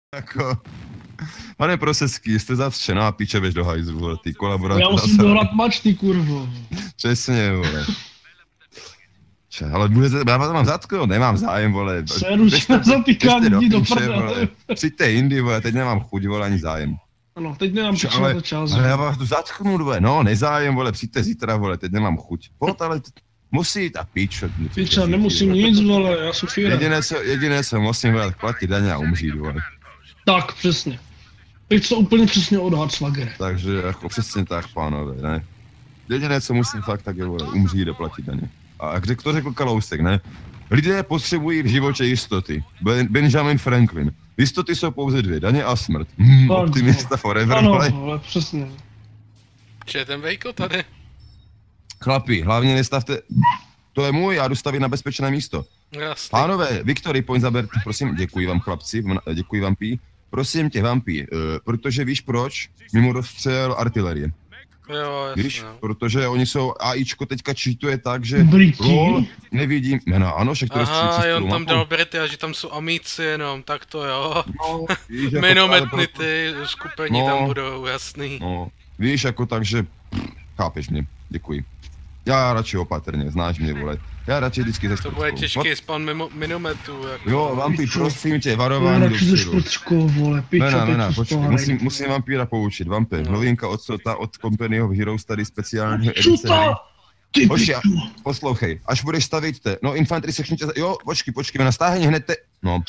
Jako, pane Proseský, jste zatčená, píče, běž do hajzlu, vole, ty kolaboranty. Já musím dohrát mač, ty kurvo. Přesně, vole. Ale já vás mám zatknout, nemám zájem, vole. Seruč na zatýkání lidí do prdele. Přijďte jindy, vole, teď nemám chuť, vole, ani zájem. Ano, teď nemám piču na to čas. Ale já vás tu zatknu, vole, no, nezájem, vole, přijďte zítra, vole, teď nemám chuť. Pojď, ale musí jít a píč. Piča, nemusím nic, vole, já jsem fíra. Jediné co musím, vole, platit daně a umřít, vole. Tak, přesně. Teď to úplně přesně odhad, švagere. Takže jako přesně tak, pánové, ne? Jediné, co musím fakt, tak je, vole, umřít a platit daně. A jak to řekl Kalousek, ne? Lidé potřebují v životě jistoty. Benjamin Franklin. Jistoty jsou pouze dvě, daně a smrt. Optimista forever, vole. Ano, ale přesně. Je ten vejko tady? Chlapi, hlavně nestavte... To je můj, já jdu stavit na bezpečné místo. Jasný. Pánové, Viktory, pojď zaberte, prosím, děkuji vám chlapci, děkuji vám Pí. Prosím tě, Vampí, protože víš proč? Mimo dostřel artilerie. Jo, jasně. Víš, protože oni jsou, AIčko teďka cheatuje tak, že Briti? Nevidím, no ano, však to aha, on tam dal Brity a že tam jsou amíci jenom, tak to jo. No, víš, jako minometny ty skupení tam budou, jasný. No, víš, jako takže, chápeš mě, děkuji. Já radši opatrně, znáš mě, vole. Já radši vždycky ze To bude těžký spawn minometů, jako. Jo, Vampí, prosím tě, varování dopředu. Vole, piča, ne, počkej, musím Vampíra poučit, Vampír, no. Novinka od Company of Heroes tady speciálního edice. Hoši, poslouchej, až budeš stavit no infantry section tě, jo, počkej, na stáhni hned no.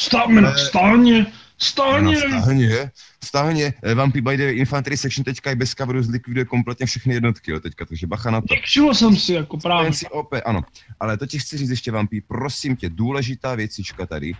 Stáhně, Vampy by the way, infantry section teďka je bez coveru, zlikviduje kompletně všechny jednotky, jo, teďka, takže bacha na to. Všiml jsem si, jako právě. OP, ano, ale to ti chci říct ještě, Vampy, prosím tě, důležitá věcička tady.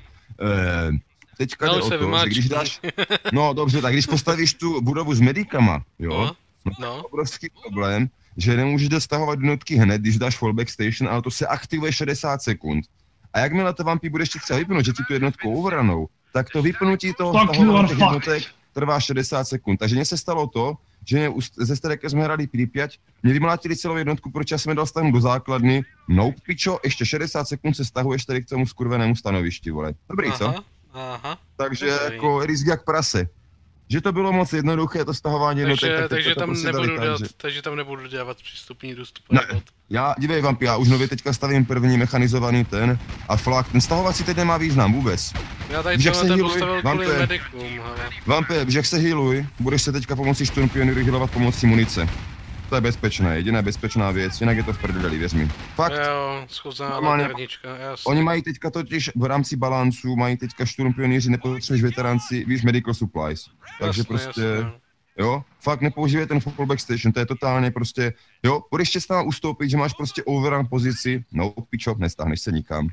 Teďka jde o to, že když dáš, no dobře, tak když postavíš tu budovu s medikama, jo, no. Obrovský problém, že nemůžeš dostahovat jednotky hned, když dáš fallback station, ale to se aktivuje 60 sekund. A jakmile to Vampy budeš třeba vypnout, že ti tu jednotku overranou, tak to vypnutí toho stahování těch jednotek trvá 60 sekund. Takže mně se stalo to, že ze Stareke jsme hrali Pripyat, mě vymlátili celou jednotku, proč já jsem je dal stahnout do základny, nope, pičo, ještě 60 sekund se stahuješ tady k tomu skurvenému stanovišti, vole. Dobrý, co? Aha. Takže jako risk jak prase. Že to bylo moc jednoduché, to stahování jednotek, takže tam nebudu dělat přístupní důstup. Dívej Vampy, já už nově teďka stavím první mechanizovaný ten a flak, ten stahovací teď nemá význam vůbec. Já tady ten postavil kvůli medikům, hele. Vampy, víš jak se healuj, budeš se teďka pomocí Sturm Pioneeru healovat pomocí munice. To je bezpečné, jediná bezpečná věc, jinak je to v prdeli, věř mi. Fakt. Jo, schůzná laternička, jasně. Oni mají teďka totiž v rámci balancu, mají teďka Sturm Pioneeři, nepotřebuješ veteránci, víš, medical supplies. Takže prostě, jo, fakt nepoužívej ten fallback station, to je totálně prostě, jo, budeš tě stále ustoupit, že máš prostě overrun pozici, no pičo, nestáhneš se nikam.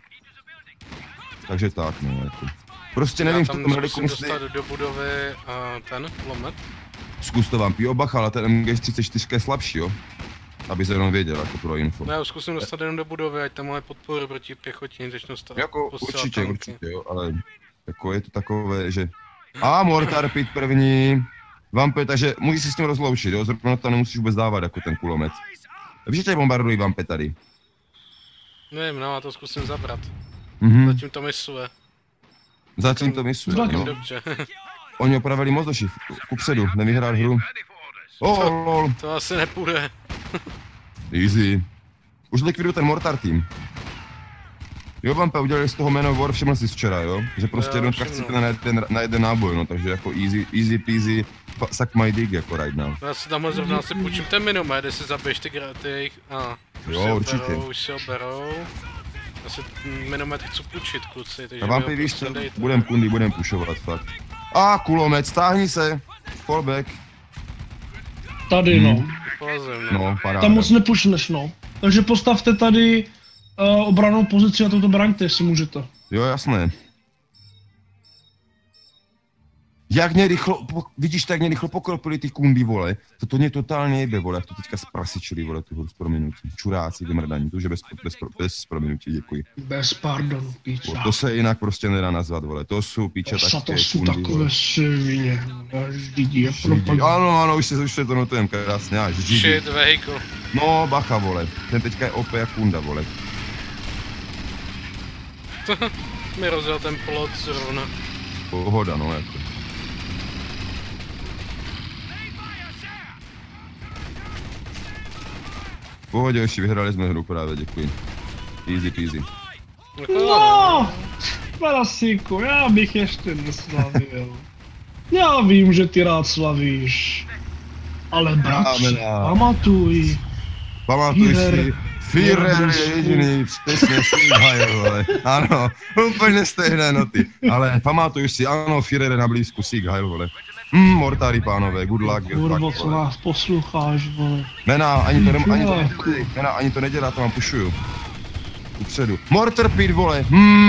Takže tak, no, jako. Prostě nevím, v tom reliku musí... dostat do budovy ten lomet. Zkus to Vampy, bacha, ale ten MG34 je slabší, jo? Aby se jenom věděl, jako pro info. No já zkusím dostat jenom do budovy, ať tam máme podporu proti pěchotě, začnu stát. Jako určitě, jo, ale jako je to takové, že... Mortar pit první. Vampy, takže můžeš si s tím rozloučit, jo? Zrovna to nemusíš vůbec dávat jako ten kulomet. Víš, že tě bombardují Vampy tady? Nevím, no, já to zkusím zabrat. Zatím to misuje. Zatím to misuje, no. Dobře. Oni opravili moc došiv, kupředu, nevyhrál hru. Lol. To asi nepůjde. Easy. Už likviduju ten mortar tým. Jo, Vampy, udělali z toho Man of War, všiml jsi včera, jo? Že prostě jednotka chcete na jeden náboj, no, takže jako easy peasy, suck my dick, jako right now. Já si tamhle zrovna si půjčím ten minomet, jestli zabiješ ty jejich, jo, určitě. Už si ho berou. Já si minomet chci půjčit, kluci, takže Vampy, víš co, budem pushovat, fakt. Kulomet, stáhni se, fallback. Tady, no. No, paráda. Tam moc nepušneš, no. Takže postavte tady obranou pozici a toto braňte, jestli můžete. Jo, jasné. Jak mě rychlo, vidíš, tak mě rychlo pokropili ty kundy, vole. To mě totálně jebe, vole, jak to teďka zprasičili, vole, tu hru s prominutím. Čuráci, vymrdaní, to už je bez prominutí, děkuji. Bez pardonu, píča. To se jinak prostě nedá nazvat, vole, to jsou píče také kundy, to jsou takové svině, ždídí, ano, už se to notujem krásně, ždídí. Shit, vehicle. No, bacha, vole, ten teďka je OP jak kunda, vole. Mi rozjel ten plot zrovna. Pohoda, no, jako. V pohodě, už vyhráli jsme hru právě, děkuji. Easy peasy. No, Parasíku, já bych ještě neslavil. Já vím, že ty rád slavíš. Ale bratře, pamatuj. Pamatuj si, Führer je jediný přesně Sieg, vole. Ano, úplně stejné noty. Ale pamatuj si, ano, Führer je na blízku Sieg, vole. Mortári, pánové, good luck. Kurvo, co nás posloucháš, vole. Mena, ani to nedělá, to vám pušuju. Upředu. Mortar pit, vole.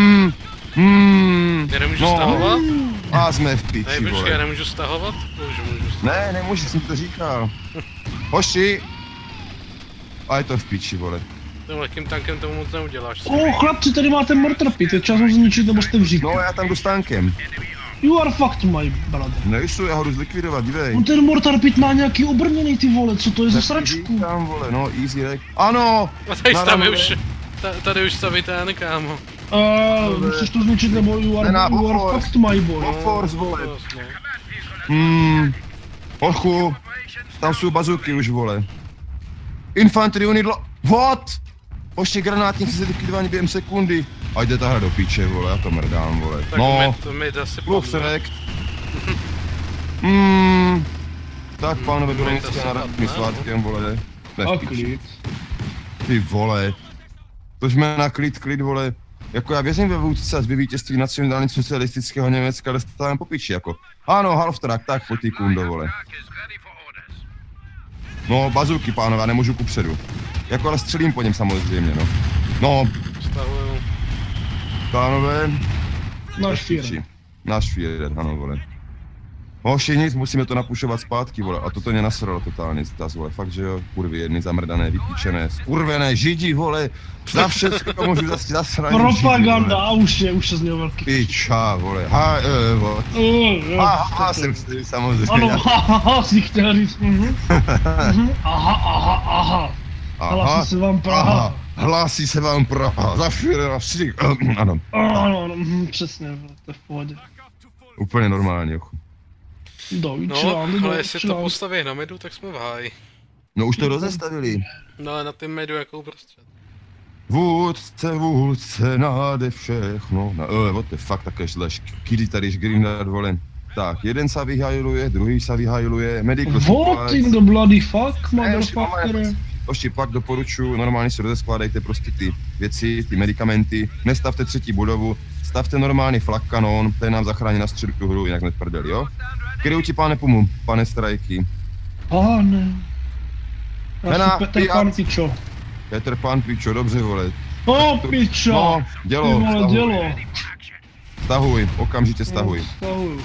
Já nemůžu stahovat? A jsme v piči, vole. Já nemůžu stahovat? Můžu stahovat. Ne, nemůžu, jsem to říkal. Hoši. A je to v piči, vole. Tím lehkým tankem tomu moc neuděláš. Chlapci, tady máte mortar pit, je čas ho zničit, nebo jste v říku. No, já tam jdu s tankem. You are fucked, my brother. Nejsou, já ho jdu zlikvidovat, dívej. On ten mortar pit má nějaký obrněný, ty vole, co to je za sračku? Tam, vole, no, easy rek. Ano! Tady už staví ten, kámo. Musíš to zničit, nebo you are fucked, my boy. Force, vole. Hochu, tam jsou bazuky už, vole. Infantry unit what? Poště granátníci se likvidování během sekundy. A jde ta hra do píče, vole, já to mrdám, vole. Tak no, my zase plus rekt. Tak, pánové, bylo nic na radní svátkem, vole. A klid. Ty vole. To jsme na klid, vole. Jako já věřím ve vůdce a vítězství nacionálně socialistického Německa, ale stávám po piči, jako. Ano, half-track, tak pojď ty kundo, vole. No, bazuky, pánové, já nemůžu kupředu. Jako ale střelím po něm samozřejmě, no. No. Stahuju. Pánové. Náš Führer, ano, vole. Hoši, nic, musíme to napušovat zpátky, vole. A toto mě nasralo totálně, zdas, vole. Fakt, že jo, kurvy, jedny zamrdané, vypíčené, skurvené, židi, vole. Za všechno můžu zasraný propaganda, a už se z něho velký. Piča, vole. Vole. Jsem chtěl, samozřejmě. Ano, si chtěl říct, Aha. Hlásí se vám Praha. Hlásí se vám Praha. Za Führera, ano. Ano, přesně, to je v pohodě. Úplně normálně, jochu. No, ale jestli to postaví na medu, tak jsme v háji. No už to rozestavili. No ale na tým medu jako uprostřed. Vůdce nade všechno. What the fuck, také šleš. Kdy tadyž Grindad, vole. Tak, jeden se vyhajluje, druhý se vyhajluje, medical what in the bloody fuck, motherfucker? Ještě pak doporučuji, normálně si rozeskládejte prostě ty věci, ty medicamenty, nestavte třetí budovu, stavte normálně flak kanon, ten nám zachrání na středu hru, jinak neprdeli, jo? Kryju ti, pane Pumu, pane Strajky. Pane. Petr Pan Pičo. Petr Pan Pičo, dobře, vole. Pičo! No, dělo. Stahuj, okamžitě stahuj. Stahuj.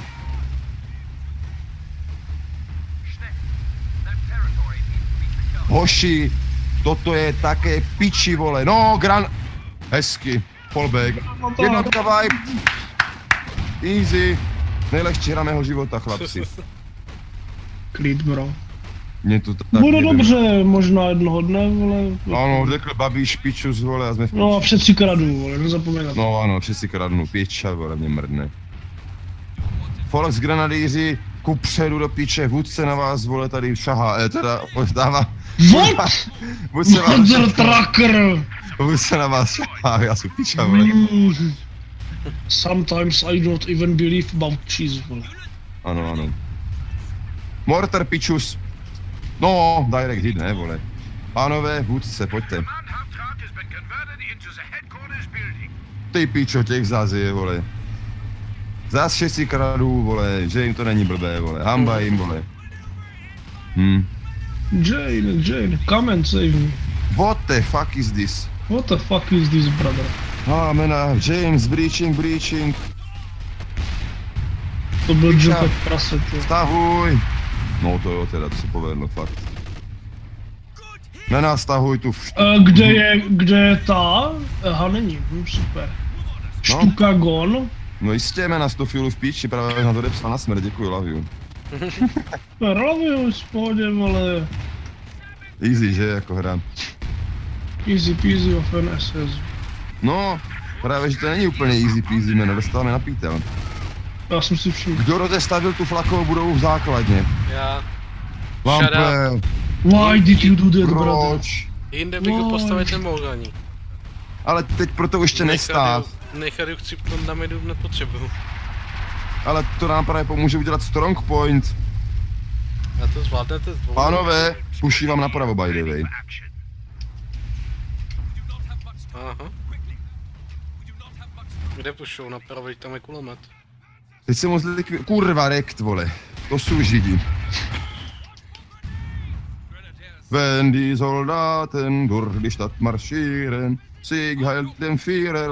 Hoši, toto je také piči, vole, no, hezky, fallback, jednotka vibe, easy, nejlehčí hra mého života, chlapci. Klid, bro. Mě to tak bude dobře, možná jednoho dne, vole. Ano, řekl Babiš, pičus, vole, a jsme v piči. No a všetci kradnou, vole, nezapomeňte. No ano, všetci kradnou, pěča, vole, mě mrdne. Folex granadýři, kupředu do piče, vůdce na vás, vole, tady šahá, teda dává. What? Mother trucker! Vůdce na vás šahá, já jsem piča, vole. Sometimes I don't even believe about cheese, vole. Ano. Mortar pičus. No, direct hit, ne, vole. Pánové, vůdce, pojďte. Ty pičo, těch zazije, vole. Zas všetci kradou, vole, že jim to není blbé, vole, hamba jim, vole. Jane, come and save me. What the fuck is this? What the fuck is this, brother? Mena, James, breaching. To byl Joe prase, to. Stahuj. No to jo, teda, to se povedlo, fakt. Mena, stahuj tu kde je ta? Aha, není, super. Štuka gon. No jistě, Mena, z toho filu v píči, právě na to odepsal na smrt, děkuji, love you. Love you, v pohodě, vole. Easy, že, jako hra. Easy peasy of an SS. No, právě, že to není úplně easy peasy, Mena, dostáváme na pítel. Já jsem si všiml. Kdo rozestavil tu flakovou budovu v základně? Já. Lampe. Why did you do that, brother? Proč? Jinde bych ho postavit nemohl ani. Ale teď proto ještě nestát. Nechat ju chci na medu nepotřebuju. Ale to nám právě pomůže udělat strong point. A to zvládnete z dvou. Pánové, puší vám napravo by the way. Aha. Kde pušou napravo, tam je kulomet. Teď se moc kurva rekt, vole. To jsou židi. Wenn die Soldaten durch die Stadt marschieren, Sieg heilt den Führer.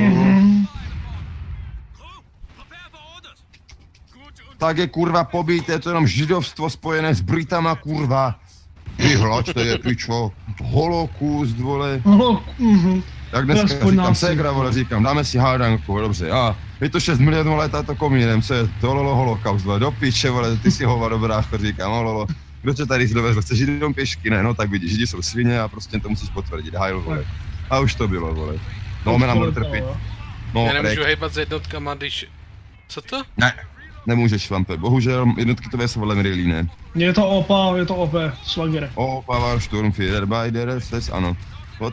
Tak je kurva pobít, je to jenom židovstvo spojené s Britama, kurva. Vyhlačte je, pičo. Holocaust, vole. Jak dneska říkám, ségra, vole, říkám, dáme si hádanku, dobře, je to 6 milionů let a to komínem, co je to, lolo, holokaust, vole, do piče, vole, ty si hova dobráško, říkám, lolo. Kdo tě tady dovezl, chceš jít jenom pěšky, ne, no tak vidíš, židi jsou svině a prostě to musíš potvrdit, hajl, vole. A už to bylo, vole. No, mena bude trpět. No, já nemůžu hejbat s jednotkama, když... Co to? Ne, nemůžeš, šlampe, bohužel jednotky to jsou velmi rylí, ne. Je to OP, Slagere. Opa, war Sturmführer bei der SS, ano. What?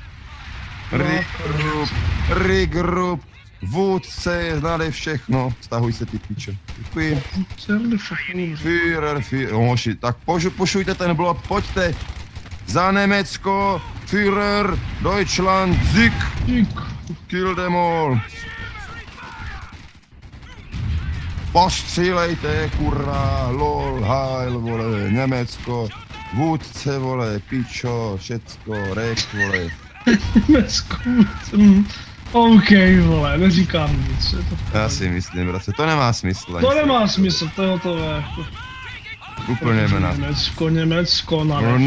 Regroup, vůdce, znali všechno, stahuj se ty piče. Děkuji. Führer, hoši, tak pošujte ten blok, pojďte. Za Německo, Führer, Deutschland, Sieg. Kill them all. Postřílejte, kurva, lol, heil, vole, Německo. Vůdce, vole, pičo, všecko, rek, vole. Německo, OK, vole, neříkám nic. Já si myslím, bratře, to nemá smysl. To nemá smysl, to je hotové. Úplně jména. Německo,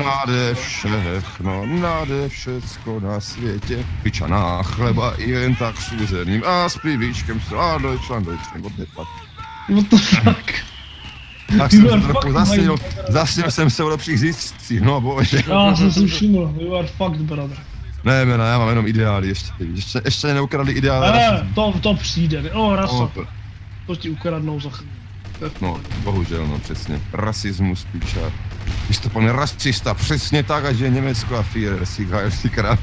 nade všecko na světě. Pičaná chleba i jen tak s územím a s pivíčkem a Deutschland, what the fuck. What the fuck? Tak jsem se trochu zasnil jsem se o lepších ziscích, no bože. Já jsem si všiml, you are fucked, brother. Ne, jména, já mám jenom ideály ještě neukradli ideály. To přijde, rasa. To ti ukradnou za chvíli. No, bohužel, no, přesně. Rasismus, piča. Když to pan rasista, přesně tak, až je Německo a Führer, si krát.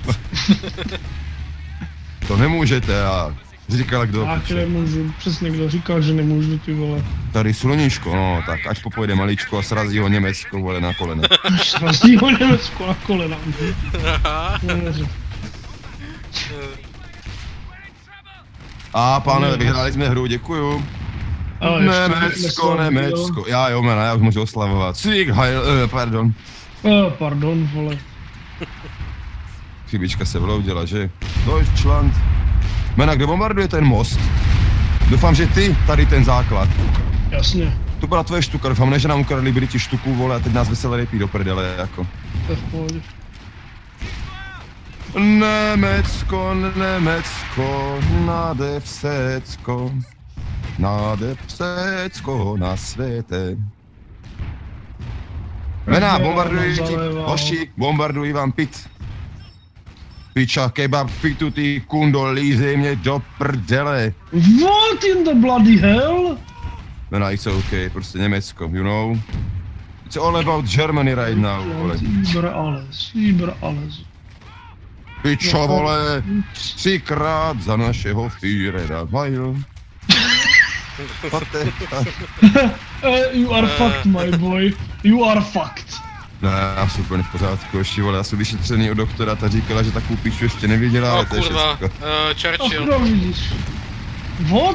To nemůžete, a říkal kdo. Tak nemůžu, přesně kdo říkal, že nemůžu, ty vole. Tady sluníčko, no, tak ať popojede maličko a srazí ho Německo, vole, na kolena. Srazí ho Německo na kolena. A pánové, vyhráli jsme hru, děkuju. Německo, já už můžu oslavovat. Sieg heil, pardon. Pardon, vole. Chybička se vloudila, že? Deutschland. Mena, kde bombarduje ten most? Doufám, že ty tady ten základ. Jasně. To byla tvoje štuka, doufám, ne, že nám ukradli Briti štuku, vole, a teď nás veselé repí do prdele, jako. To je v pohodě. Německo, nade všecko na světě. Mena, bombardují ti, hoši, bombardují vám pit. Piča, kebab, pitu, ty kundo, lízej mě do prdele. What in the bloody hell? Mena, it's okay, prostě Německo, you know? It's all about Germany right now, vole. Über alles. Pičo, vole, 3krát za našeho Führera, Heil. You are fucked, my boy. You are fucked. Ne, já jsem úplně v pořádku, ještě vole, já jsem vyšetřený od doktora, ta říkala, že takovou píču ještě neviděla, ale to je kurva, Churchill. What?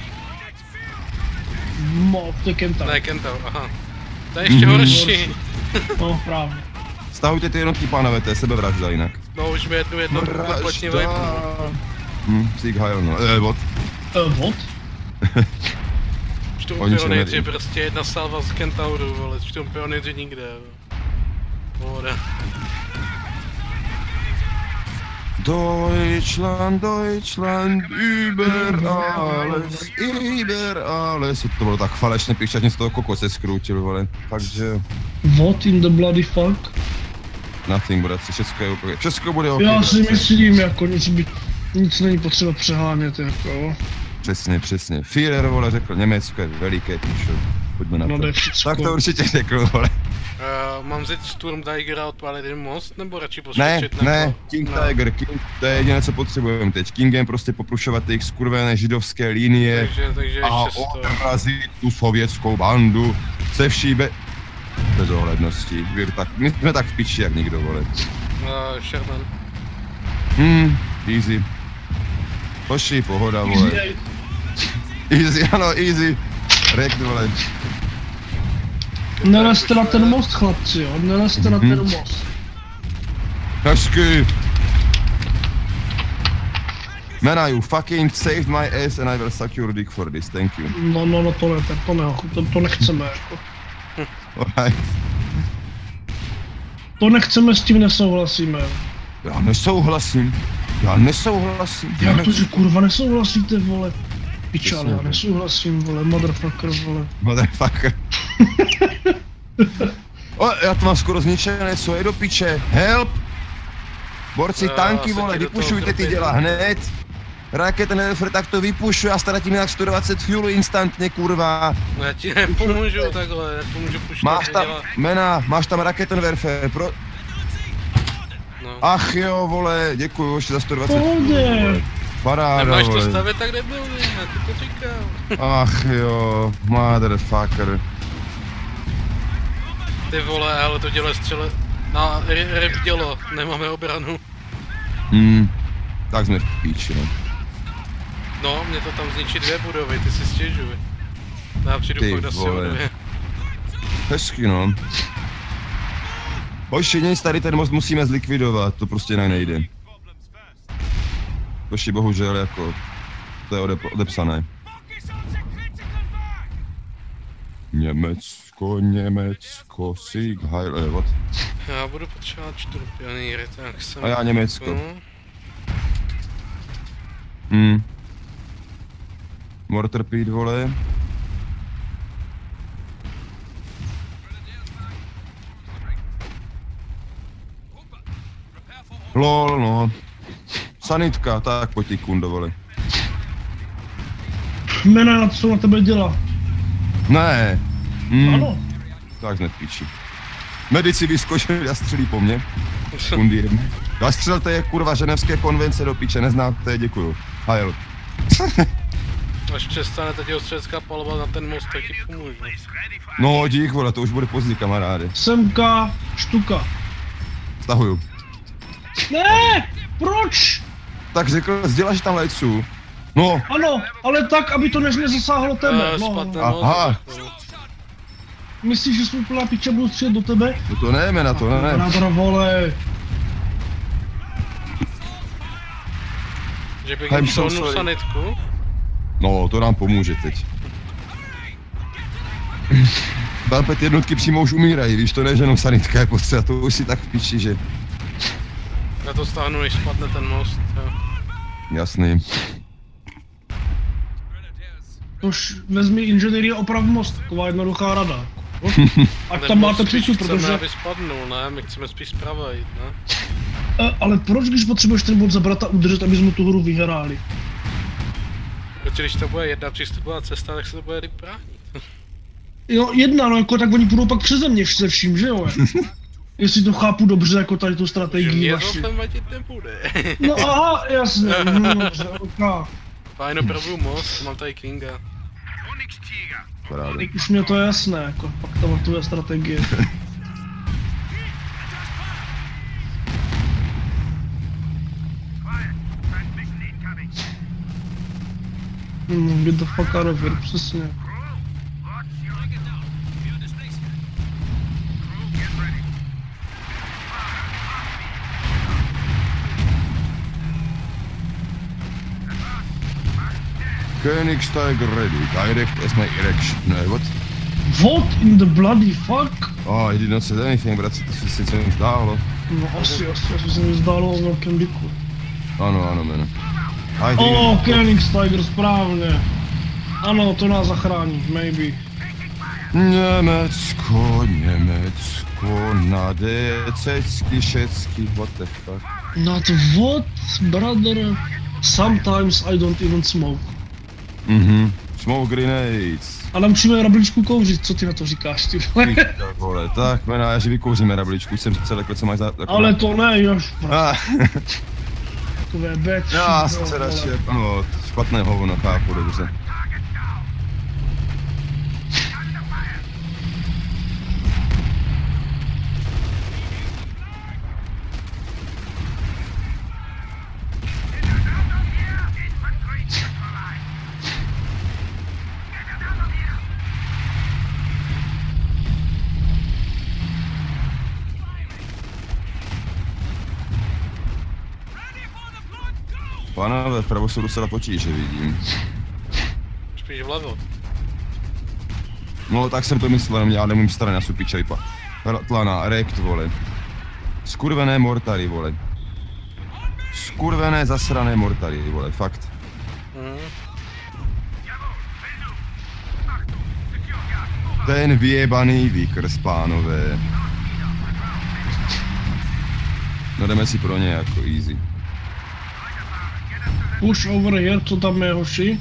To je Kentau. Ne, Kentau, aha. To je ještě horší. No, právě. Stahujte ty jednotky, pánové, to je sebevražda jinak. No, už mi jednu kompletně vejpnu. Sieg heil, no, what? What? Štumpionitři, prostě jedna salva z Kentauru, vole, štumpionitři nikde. Voda. Deutschland, über alles. To bylo tak falešně píšťatně z toho kokose skroutil, vole, takže... What in the bloody fuck? Nothing, bratři, všechno je ok. Všechno bude ok. Já si myslím, jako nic není potřeba přehánět, jako. Přesně. Führer, vole, řekl, Německo je veliké píšo. Pojďme na No, to. jde všecko. Tak to určitě řekl, vole. Mám vzít Sturm Tigera a odpálit jeden most, nebo radši Ne, poskočit ne, King Tiger, King, to je jediné, co potřebujeme teď. Kingem prostě poprušovat těch skurvené židovské linie takže a ještě to. odrazit tu sovětskou bandu se vší bezohledností. Tak, my jsme tak v piči jak nikdo, vole. Sherman. Easy. Hoši, pohoda, vole. Easy, ano, easy. Rekt, vole. Nelezte na ten most, chlapci, jo, nelezte na ten most. Hezky. Man, you fucking saved my ass and I will suck your dick for this, thank you. No, to nechceme, jako. Alright. To nechceme, s tím nesouhlasíme. Já nesouhlasím. Jak to, že kurva nesouhlasíte, vole? Pičale, já nesouhlasím, vole, motherfucker, vole. Motherfucker. O, já to mám skoro zničené, co je do piče? Help! Borci, tanky, vole, vypušujte ty děla hned. Raketen Helfer, tak to vypušuj a ztratím jinak 120 fuelu instantně, kurva. No já ti nepomůžu takhle, nepomůžu puštat. Máš tam, Mena, máš tam Raketenwerfer, No. Ach jo, vole, děkuju ještě za 120 Pohodě. Paráda, Nemáš to vole. stavět tak debilně, já ti to říkám. Ach jo, motherfucker. Ty vole, ale to dělo je střele... Na rep dělo, nemáme obranu. Tak jsme v píči, no. No, mě to tam zničí 2 budovy, ty si stěžuj. Já přijdu Ty fakt asi o vole. 2. Hezky, no. Hoši, nic, tady ten most musíme zlikvidovat, to prostě nejde. Hoši, bohužel, jako, to je odepsané. Německo, Sieg Heil, what? Já budu potřebovat 4 pionýry, tak jsem... A já Německo. Mortar Pete, vole. Lol, no. Sanitka, tak pojď ty kundo, vole. Mena, na co na tebe dělá? Ne. Ano. Tak jsme v píči. Medici vyskočili a střelí po mně. Kundy jedný. Zastřelte je kurva ženevské konvence do píče, neznáte, děkuju. Hajl. Až přestane teď ostřelecká palba na ten most, tak ti pomůžu. No dík, vole, to už bude pozdě, kamaráde. Semka, štuka. Stahuju. Ne, proč? Tak řekl, sděláš tam lejců. No. Ano, ale tak, aby to nezasáhlo tebe. No. Aha. Myslíš, že jsou plná piče, budu střílet do tebe? No to ne, na to ne. Nádor, vole. Že bych jim šelnu sanitku? No, to nám pomůže teď. Balpet jednotky přímo už umírají, víš, to ne, že jenom sanitka je potřeba, to už si tak v píči, že... Já to stáhnu, než spadne ten most. Jo. Jasný. Tož vezmi inženýrie oprav most, taková jednoduchá rada. Ať tam máte přístup, protože... Chceme, aby spadnul, ne? My chceme spíš zprava jít, ne? Ale proč, když potřebuješ ten bod zabrat a udržet, aby jsme tu hru vyhráli? Protože když to bude jedna přístupová cesta, tak se to bude líp bránit. Jo, jedna, no jako tak oni půjdou pak přeze mě se vším, že jo? Jestli to chápu dobře, jako tady tu strategii vaši. Že mě to vadit nebude. No aha, jasně, dobře, ok. Fajn, opravdu most, mám tady Kinga. Paráda. Už mě to je jasné, jako pak tam tvoje strategie. Get the fuck out of here, přesně. Königsteiger ready, direct as my erection, what? What in the bloody fuck? Oh, I did not say anything, bratře, to si se mi zdálo. No asi se mi zdálo o velkém diku. Ano, jméno. Königsteiger, správně. Ano, to nás zachrání, maybe. Německo, na cecky, všecky, what the fuck. Not what, brother? Sometimes I don't even smoke. Smoke grenades. A naučíme rabličku kouřit, co ty na to říkáš, ty vole? Vole, tak jmená, že vykouříme rabličku, jsem celé, co máš za... Ale to ne, jož. Takové bet. Já se radši, no, špatné hovno, chápu, dobře. Pánové, vpravo jsou docela potíže, vidím. Spíš vlevo. No tak jsem to myslel, já nemůžu strany na supičajpa. Tlana, rekt, vole. Skurvené mortary, vole. Skurvené zasrané mortary, vole, fakt. Ten vyjebaný výkrz, pánové. No jdeme si pro ně jako easy. Push over here, co tam je, hoši?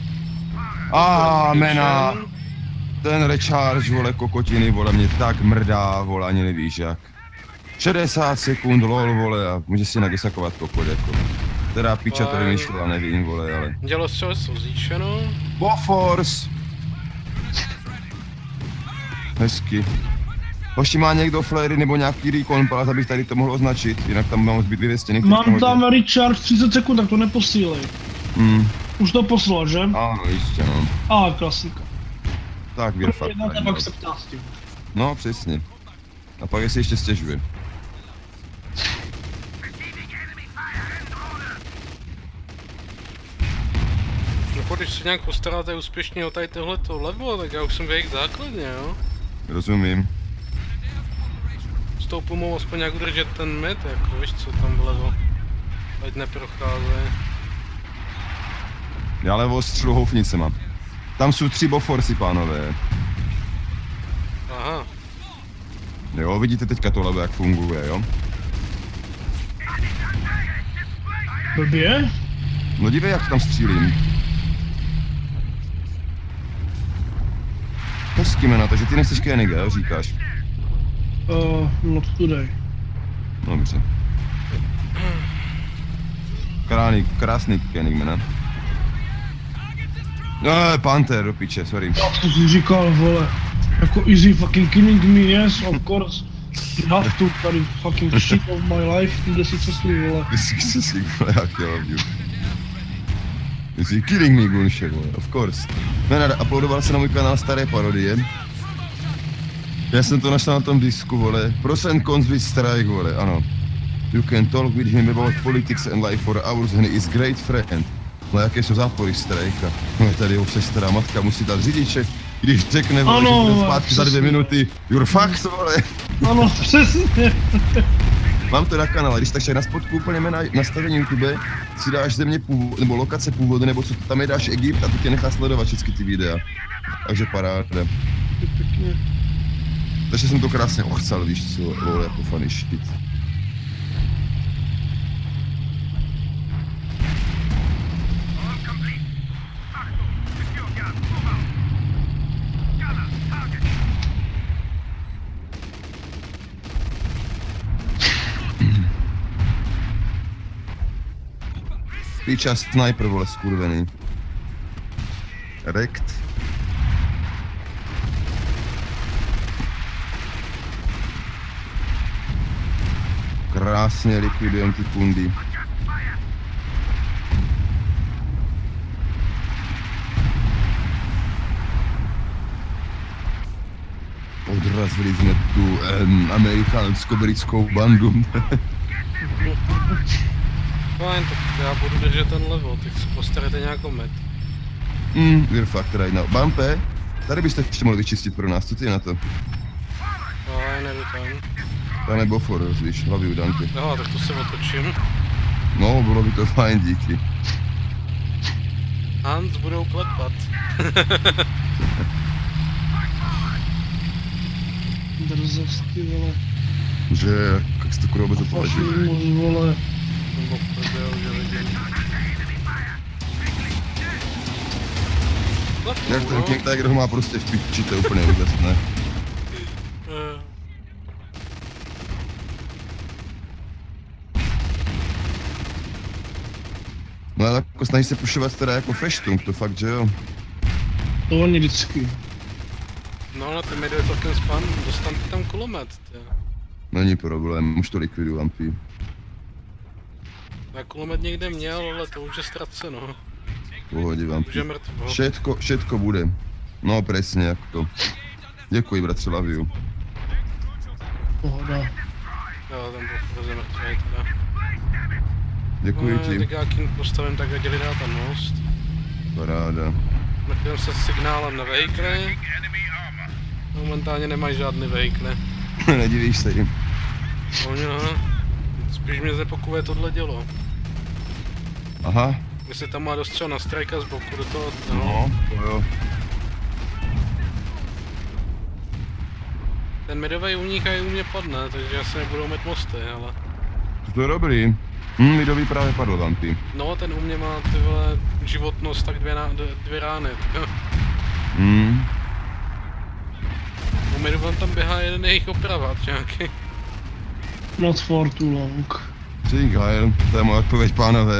Mena. Ten recharge, vole, kokotiny, vole, mě tak mrdá, vole, ani nevíš jak. 60 sekund, lol, vole, a může si nagesakovat kokot, jako. Teda piča to vymýšlela, nevím, vole, ale... Dělo z čeho jsou zíčeno? Bofors! Hezky. Hoši, má někdo flary nebo nějaký recon palat, abych tady to mohl označit, jinak tam mám zbyt 200 někdy. Mám tam recharge 30 sekund, tak to neposílej. Už to poslal, že? Ano, jistě, no. Klasika. Tak, věr fakt. Pak se ptá s tím. No, přesně. A pak si ještě stěžuje. No, když se nějak postaráte úspěšně o tady tohleto levo, tak já už jsem v jejich základně, jo? Rozumím. S tou pumou aspoň nějak udržet ten med, jako víš co tam vlevo. Ať neprochází. Já levo střelu houfnice mám. Tam jsou 3 boforsy, pánové. Aha. Jo, vidíte teďka to levo, jak funguje, jo? Blbě? No dívej, jak tam střílím. Hezky jména, takže ty nechceš Koeniga, jo, říkáš? Not today. Dobře. Krásný Koenig jména. Panther, do piče, sorry. Jak to jsi říkal, vole. Jako easy fucking killing me, yes, of course. You have to, tady fucking shit of my life, kde si cestuji, vole. Vole, jak I love you. You're killing me, Gunshek, vole, of course. Jména, uploadoval se na můj kanál staré parodie. Já jsem to našel na tom disku, vole. Pros and cons with Strike, vole, ano. You can talk with him about politics and life for hours and he is great friend. No jaké jsou zápory Strajka? No tady jeho sestra, matka musí dát řidiče, když řekne, vole, že bude zpátky za 2 minuty. You're fucked, vole. Ano, přesně. Mám to na kanále, když tak na spodku úplně na nastavení YouTube si dáš země původu, nebo lokace původu, nebo co tam je, dáš Egypt a to tě nechá sledovat všechny ty videa. Takže paráda. Takže jsem to krásně ochcal, víš co, vole, jako funny shit. Píča sniper, vole, skurvený. Rekt. Krásně likvidujeme ty pundy. Odrazili jsme tu amerikánskou-britskou bandu. Fajn, tak já budu držet ten level, tak si postarajte nějakou med. We're fucked right now. Bampe, tady byste ještě mohli vyčistit pro nás, co ty na to? No, já nejdu tam. To nebo Boforos, víš, love you, Dante. Aha, tak to se otočím. No, bylo by to fajn, díky. Hans budou klepat. Drzosti, vole. Že, jak jsi to kurva vůbec odpověděl? Vole. Nebo v prvé, že vidím. Jak ten King Tiger ho má prostě v piči, to je úplně úžasné. No ale jako snaží se pušovat teda jako Feštung, to fakt, že jo? To oni vždycky. No na ty jde celkem spam, dostanete tam kulomet, tě. Není problém, už to likviduju, Vampy. Já kulomet někde měl, ale to už je ztraceno. Pohodě, Vampy. Už je mrtvo. Všetko bude. No presně, jako. Děkuji, bratře, love you. Pohoda. Jo, tam byl furt mrtvej teda. Děkuji ti. Tak já King postavím tak, ať jeli dát ten most. Paráda. Mrtvím se signálem na vehikly. Momentálně nemají žádný vehikly. Nedivíš se jim. No, spíš mě znepokuje tohle dělo. Aha. Jestli tam má dostřel na strajka z boku do toho, No, to jo. Ten midovej uníká i u mě padne, takže asi nebudou mít mosty, ale... To je dobrý. Midový právě padl, Vampy. No, ten u mě má ty vole životnost tak dvě rány, tyjo. U midu tam běhá jeden jejich opravat nějaký. Not for too long. Přijď, Gael, to je moje odpověď, pánové.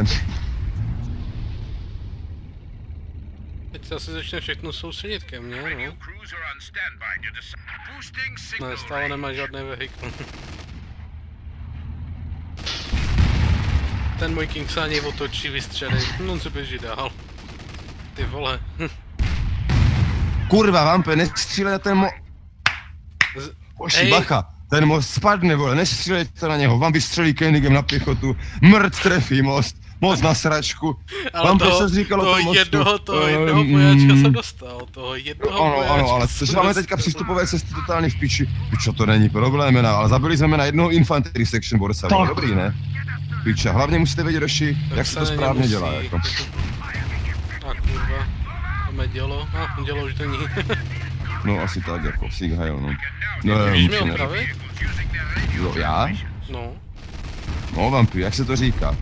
Teď se asi začne všechno soustředit ke mně, no. Ne, stále nemá žádné vehikl. Ten můj King se ani otočí, vystřelí, on se běží dál. Ty vole. Kurva, Vampe, nestřílej na ten Oši, bacha, ten most spadne, vole, nestřílejte na něho, vám vystřelí Koenigem na pěchotu, mrd trefí most, most na sračku. Ale vám to se říkalo toho jednoho vojáčka jsem dostal, toho jednoho vojáčka. Ano, ale což máme teďka přístupové cesty totálně v piči. Pičo, to není problém, ale zabili jsme na jednoho infantry section borsa, bylo dobrý, ne? Piča, hlavně musíte vědět, Roši, jak se to správně dělá, jako. Tak kurva, máme dělo, dělo už není. No asi tak, jako, Sighail, no. Víš mi opravit? Jo, já? No. No, Vampy, jak se to říká?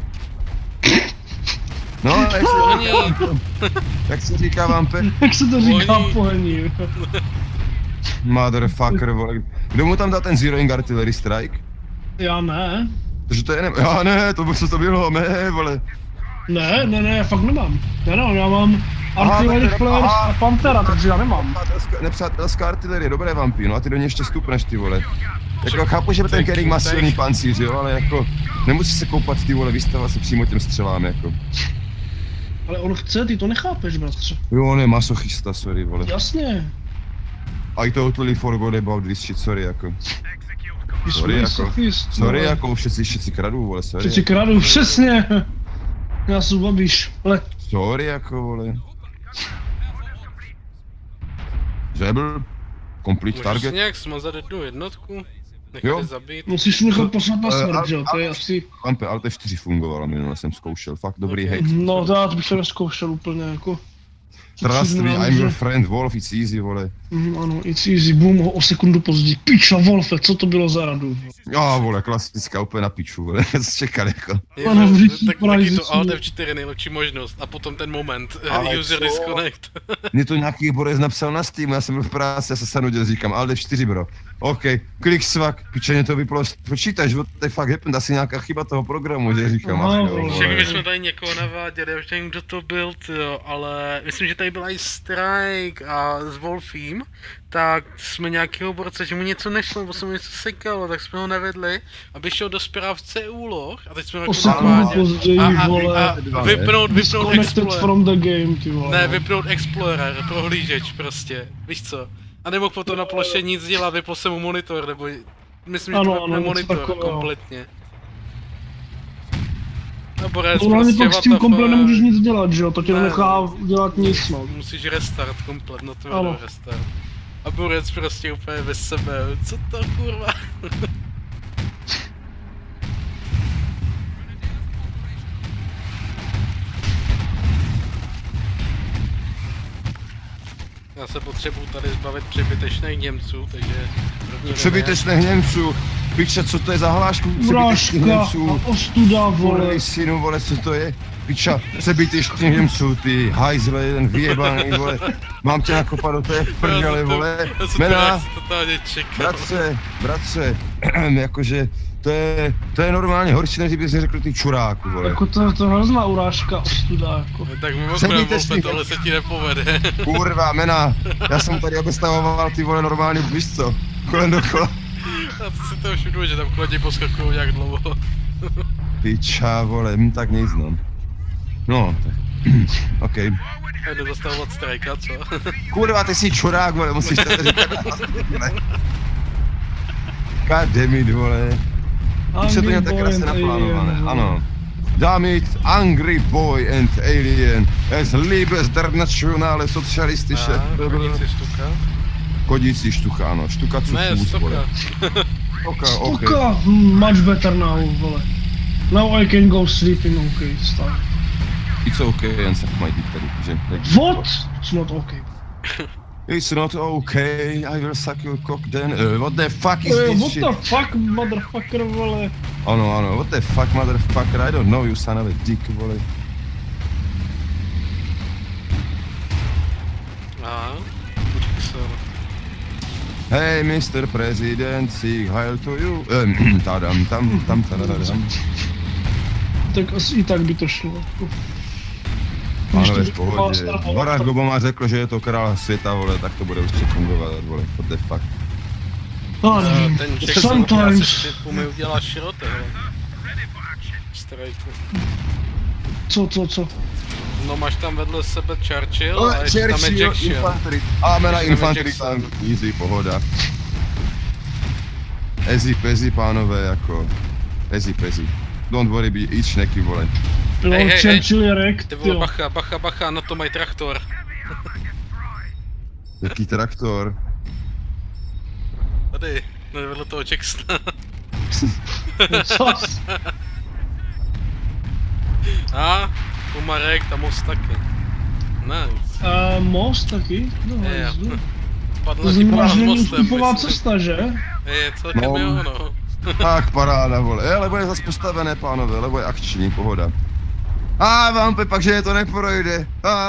No, jak se říká, Vampe? Jak se to říká, pohení? Motherfucker, vole. Kdo mu tam dal ten Zeroing Artillery Strike? Já ne. Takže to je já ne, to bylo, ne, vole. Ne, já fakt nemám. Já mám Artillery Flares a Pantera, takže já nemám. Nepřátelská artilerie, dobré, Vampy, no a ty do něj ještě stupneš, ty vole. Jako chápu, že ten Koenig má silný pancíř, jo, ale jako nemusíš se koupat, ty vole, vystavovat se přímo těm střelám, jako. Ale on chce, ty to nechápeš, bratře. Jo, on je masochista, sorry, vole. Jasně. I totally forgot about this shit, sorry, jako. Sorry, jako všetci kradou, vole, sorry. Všetci kradou, přesně. Já jsem babiš, ale... Sorry, jako, vole. Žebl? Complete target? Můžeš nějak smazat jednu jednotku? Nechat zabít? Musíš nechat poslat na smrt, jo, to je asi... Vampe, ale T4 fungovalo, minule jsem zkoušel, fakt dobrý hate. No to já bych se nezkoušel úplně, jako... Trust me, I'm your friend, Wolf, it's easy, vole. Ano, it's easy, boom, o sekundu později. Piča, Wolfe, co to bylo za radu? Jo, vole, klasická, úplně na piču, vole, čekal jako. Taky to Alt F4 nejlepší možnost a potom ten moment, user disconnect. Mě to nějaký borec napsal na Steamu, já jsem byl v práci, já se sanudil, říkám Alt F4, bro. OK, klik svak, piče, mě to vyplo z počítač, what the fuck happened, asi nějaká chyba toho programu, že říkám, však my jsme tady někoho naváděli, já už nevím, kdo to byl, tyjo, ale myslím, že tady byl i Strike a s Wolfím, tak jsme nějakého borce, že mu něco nešlo, nebo se mu něco sekalo, tak jsme ho nevedli, aby šel do správce úloh a teď jsme ho naváděli a vypnout Explorer. From the game, ty vole. Ne, vypnout Explorer, prohlížeč prostě, víš co? A nemohl potom na ploše nic dělat, vypl se mu monitor, nebo myslím, že to vypne monitor kompletně. No borec, prostě pak s tím komplet nemůžeš nic dělat, že jo, to tě nenechá dělat nic, no. Musíš restart komplet, no to je restart. A borec prostě úplně bez sebe, co to kurva? Já se potřebuji tady zbavit přebytečných Němců, takže... Přebytečných Němců? Piče, co to je za hlášku? Přebytečných Němců? Ostuda, vole. Synu, vole, co to je? piča, přebitý ještě Němců, ty hajzle, jeden vyjebaný, vole. Mám tě nakopat do té prdele, vole. Mena, bratře, jakože, to je normálně horší, než kdybys řekl ty čuráku, vole. Jako to je hrozná urážka, ostuda, jako. Tak mimochodem, Wolfe, tohle se ti nepovede. Kurva, Mena, já jsem tady obestavoval ty vole normálně, víš co, kolem dokola. A to si to všudu, že tam kladě poskakují nějak dlouho. Piča, vole, tak nic, no. No, tak, okej. Jdu zastavovat strajka, co? Kurva, ty jsi čurák, vole, musíš to říkat. God damn it, vole. Už se to měl tak krásně naplánované, ano. Damit Angry Boy and Alien as Liebes der Nationale Sozialistische... Chodící štuka? Chodící štuka, ano, štuka co fůz, vole. Stoka, okay. Stoka, much better now, vole. Now I can go sleeping, okay, start. It's okay, jen se mají být tady, že... What? It's not okay. It's not okay, I will suck your cock then. What the fuck is this what shit? What the fuck, motherfucker, vole? Ano, what the fuck, motherfucker, I don't know, you son of a dick, vole. Aha, Hey, Mr. President, say heil to you. Tadam, tam, tadadam. Tak asi i tak by to šlo. Pánové, v pohodě. Barack Obama řekl, že je to král světa, vole, tak to bude určitě fungovat, vole, what the fuck. Ten Jackson se mi udělá široté, vole. Strajku. Co? No máš tam vedle sebe Churchill a ještě tam je Jackson. A jména infantry tam, easy, pohoda. Easy peasy, pánové, jako. Easy peasy. Don't worry, be each necky, vole. Hej, Churchill je rekt, ty vole, bacha, na to mají traktor. Jaký traktor? Tady, vedle toho Jacksona. Cos? A, u Marek, tam most taky. Nice. Most taky? No, je. To znamená, že není vstupová cesta, že? Je, celkem no. Jo, no. Tak, paráda, vole. Lebo je zase postavené, pánové, lebo je akční, pohoda. Vám pak, že to neprojde.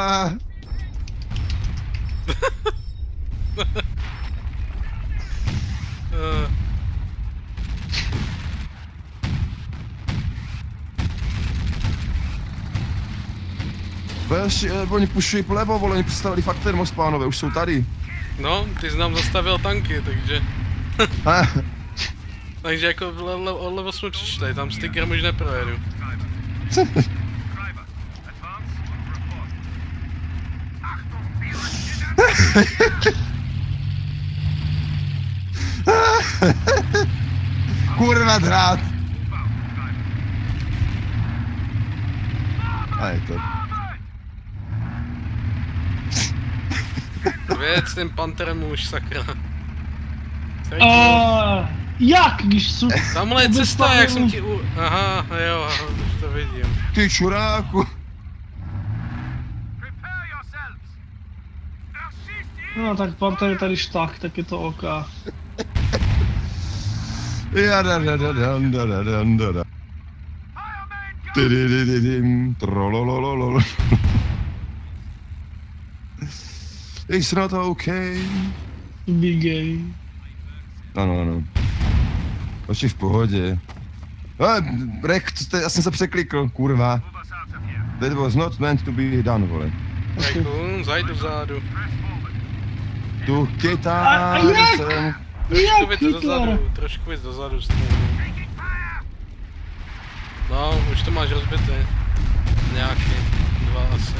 Oni pušují plevo, vole, oni postavili fakt ten most, pánové, už jsou tady. No, ty jsi nám zastavil tanky, takže... Takže jako levo jsme přišli, tam sticker už neprojedu. Kurva drát! A je to. Věc s tím panterem už, sakra. Jak, když jsou... Tamhle je cesta, jak jsem ti Aha, jo, už to vidím. Ty čuráku! No tak panter je tady šták, tak je to OK. Trololololol. It's not okay. Be gay. Ano. Oči v pohodě. Rek, já jsem se překlikl, kurva. That was not meant to be done, vole. Reku, zajdu vzadu. Tu kytáru jsem... Trošku víc dozadu stůl. No, už to máš rozbité. Nějaký, 2 asi.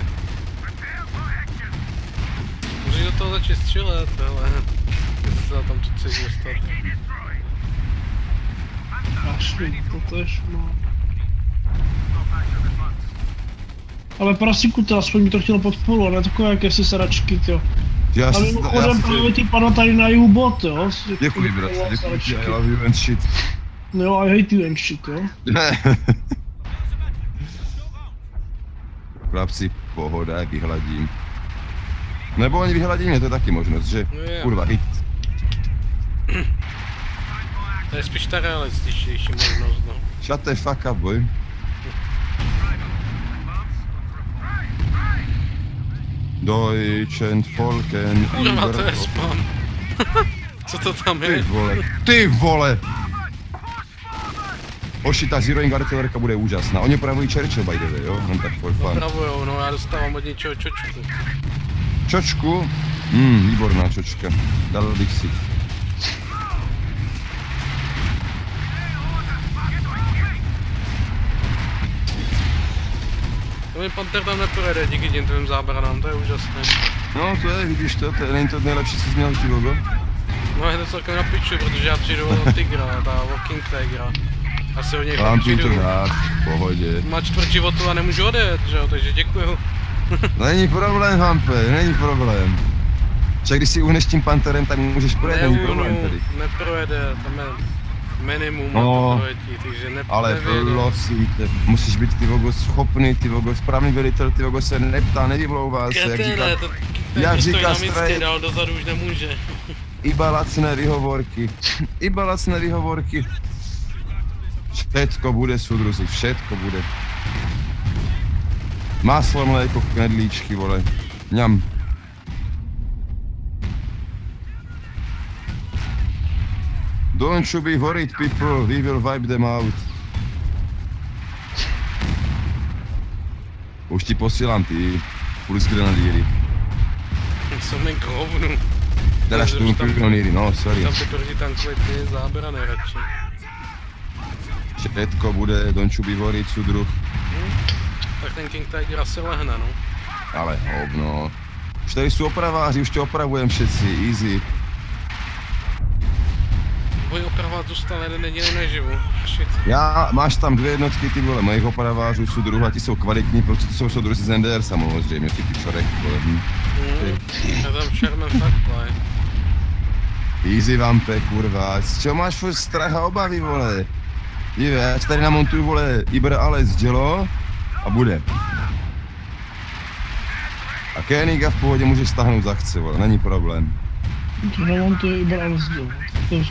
Můžeš do toho začít střílet, ale... Když se tam tu chceš dostat. Kašli, to tež má. Ale prasíku to aspoň mi to chtělo podporu, a ne takové jakési sračky, jo. Ale mimochodem právě ty pana tady na jihu bot, jo. Děkuji, bratře, děkuji, I love you and shit. No, I hate you and shit, jo. Chlapci, pohoda, vyhladím. Nebo oni vyhladí mě, to je taky možnost, že? Kurva, hit. To je spíš ta realističtější možnost, no. Shut the fuck up, boy. Deutschen Volken. Kurva, to je spam. Co to tam je? Ty vole! Oši, ta zeroing artilerka bude úžasná. Oni opravují Churchill, by the way, jo? Jen tak for fun. Opravujou, no já dostávám od něčeho čočku. Čočku? Výborná čočka. Dal bych si. To mi Panther tam neprojede díky těm tvým zábranám, to je úžasné. No to je, vidíš to, není to nejlepší, co jsi měl ty logo? No je to celkem na piču, protože já přijdu od Tigra, od King Tigra. Asi od něj fakt přijdu. v pohodě. Má 4 životu a nemůžu odjet, že jo, takže děkuju. Není problém, Hampe, není problém. Však když si uhneš tím Pantherem, tak můžeš projet, není problém tady. Neprojede, tam je minimum na to projetí, takže nevyjede. Ale prosím tě, musíš být ty vogo schopný, ty vogo správný velitel, ty vogo se neptá, nevymlouvá se, jak říká strajk. Dál dozadu už nemůže. Iba lacné výhovorky. Všetko bude, soudruzi, všetko bude. Máslo, mléko, knedlíčky, vole. Ňam. Don't you be worried, people, we will wipe them out. Už ti posílám ty plus grenadíry. Jsou mi k hovnu. Teda šturmpioníry, no sorry. Tam ty protitankové ty zábrany radši. Všetko bude, don't you be worried, sudruh. Tak ten King Tiger asi lehne, no. Ale hovno. Už tady jsou opraváři, už tě opravujem všetci, easy. Boj opravovat zůstal jeden jediný naživu. Shit. Máš tam 2 jednotky, ty vole, mojich opravářů, sudruh, a ti jsou kvalitní, protože to jsou soudruzi z NDR samozřejmě, ty pičorek, vole. Já tam Sherman Fatfly. Easy vampe, kurva, z čeho máš furt strach a obavy, vole? Dívej, já tady namontuju, vole, Iber Ales dělo a bude. A Koeniga v pohodě můžeš stáhnout za chce, vole, není problém. To namontuju Iber Ales dělo, dobře.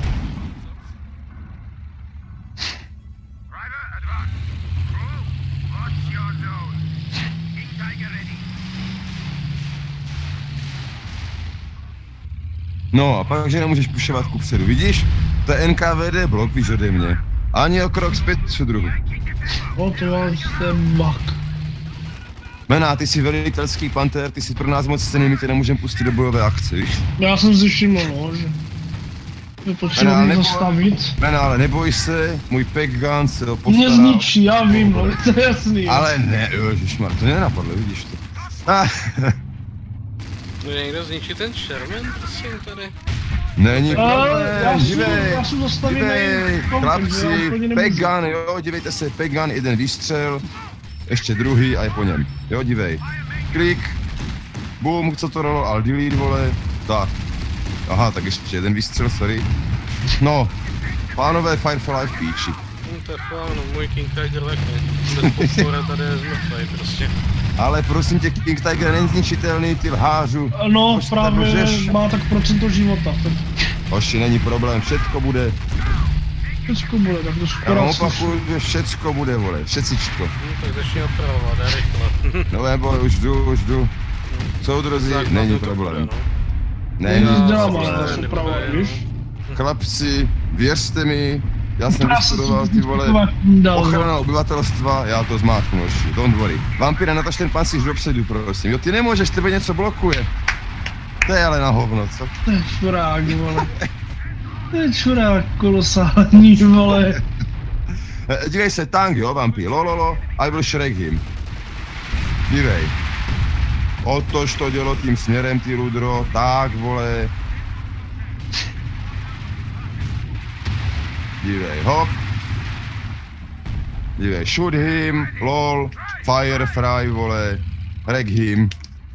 No a pak, že nemůžeš pušovat kupředu, vidíš? To je NKVD blok, víš ode mě. Ani o krok zpět, sudruhu. O to vám jste mak. Mená, ty jsi velitelský Panther, ty jsi pro nás moc cenný, my tě nemůžeme pustit do bojové akce, víš? Já jsem si všiml, no, že je potřeba mě zastavit. Mená, ale neboj se, můj packgun se ho postará. Mě zničí, já vím, no, to je jasný. Ale ne, ježišmar, to nenapadlo, vidíš to. No někdo zničí ten Sherman, prosím, tady. Není problém, já jsem zastavený. Chlapci, packgun, jo, dívejte se, packgun, jeden výstřel, ještě druhý a je po něm, jo, dívej. Klik, boom, co to rolo, al delete, vole, tak. Aha, tak ještě jeden výstřel, sorry. No, pánové, Firefly v píči. To je fajn, můj King Tiger taky. Bez podpora tady je zmrtvej prostě. Ale prosím tě, King Tiger není zničitelný, ty lhářu. No, právě má tak procento života. Hoši, není problém, všetko bude. Všechno bude, tak to skoro. Já vám opakuju, že všecko bude, vole, všecičko. Tak začni opravovat, je rychle. No nebo už jdu. Soudruzi, není problém. Není problém. Chlapci, věřte mi, já jsem vystudoval ty vole ochrana obyvatelstva, já to zmáknu, hoši, don't worry. Vampire, nataž ten pancíř dopředu, prosím. Jo, ty nemůžeš, tebe něco blokuje. To je ale na hovno, co? To je čurák, vole. To je čurák kolosální, vole. Dívej se, tank, jo, vampír, lololo, I will shrek him. Dívej. Otoč to dělo tím směrem, ty Rudro, tak, vole. Dívej, hop. Dívej, shoot him, lol, Firefly, vole, wreck him.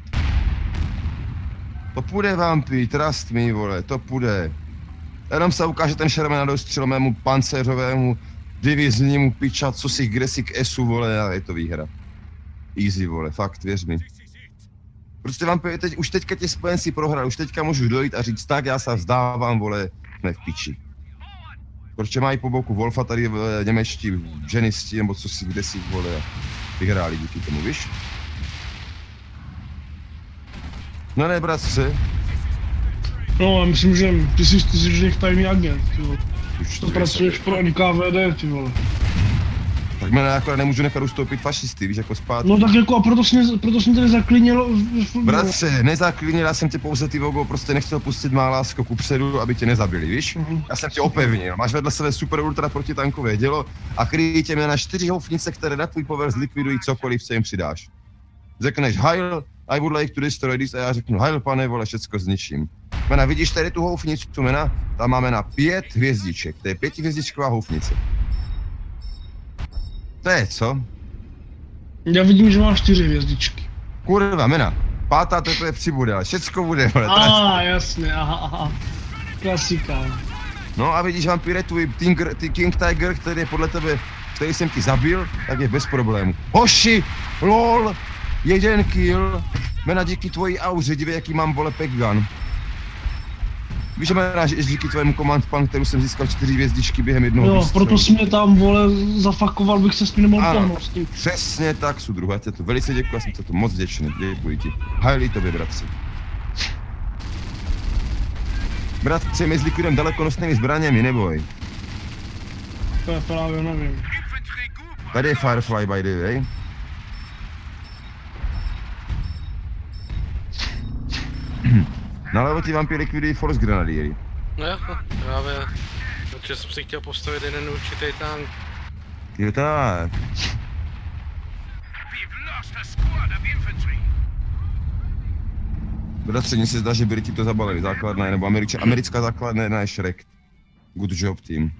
To půjde, vampí, trust me, vole, to půjde. Jenom se ukáže ten Sherman na dostřel mému pancéřovému diviznímu piča, co si kde si k esu, vole, a je to výhra. Easy, vole, fakt, věř mi. Prostě vampí, už teďka tě spojenci prohrál, už teďka můžu dojít a říct tak, já se vzdávám, vole, jsme v piči. Protože mají po boku Wolfa tady němečtí ženisti, nebo co si kde si, vole, vyhráli díky tomu, víš? No ne, bratře. No, já myslím, že ty jsi tajný agent, ty vole. To pracuješ pro NKVD, ty vole. Tak mě akorát nemůžu nechat ustoupit fašisty, víš, jako zpátky. No tak jako a proto jsi tě nezaklínil. Bratře, nezaklínil, já jsem tě pouze ty vogo prostě nechtěl pustit má lásko kupředu, aby tě nezabili, víš? Já jsem tě opevnil, máš vedle sebe super ultra protitankové dělo a kryjí tě mě na 4 houfnice, které na tvůj povrch zlikvidují cokoliv, co jim přidáš. Řekneš Heil, I would like to destroy this a já řeknu Heil, pane vole, všecko zničím. Mena, vidíš tady tu houfnicu, mena? Tam máme na 5 hvězdiček, to je 5hvězdičková houfnice. To je co? Já vidím, že máš 4 hvězdičky. Kurva, mena. 5. teprve přibude, ale všecko bude, vole. Jasně, aha. Klasika. No a vidíš, vampíre, tvůj King Tiger, který je podle tebe, který jsem ti zabil, tak je bez problému. Hoši, lol, 1 kill. Mena, díky tvojí auře, dívej, jaký mám, vole, packgun. Víš, mena, že díky tvému command pan, kterou jsem získal 4 hvězdičky během jednoho výstřelu. Proto jsi mě tam, vole, zafakoval, bych se s tím nemohl pohnout s tím. Přesně tak, soudruhu, já ti to velice děkuji, já jsem za to moc vděčný, děkuji ti. Hajlí tobě, bratře. Bratře, my s likvidem dalekonosnými zbraněmi, neboj. To je právě, nevím. Tady je Firefly, by the way. Nalevo ti vampír likvidují Force Grenadiery. No jo, právě. Takže jsem si chtěl postavit jeden určitý tank. Jo tak. Bratře, mně se zdá, že byli ti to zabalili, základna je, nebo americká základna je Shrek. Good job, team.